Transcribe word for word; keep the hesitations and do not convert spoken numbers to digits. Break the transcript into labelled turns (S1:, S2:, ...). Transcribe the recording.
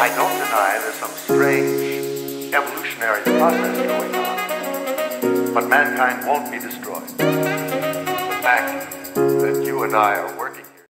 S1: I don't deny there's some strange evolutionary process going on, but mankind won't be destroyed. The fact that you and I are working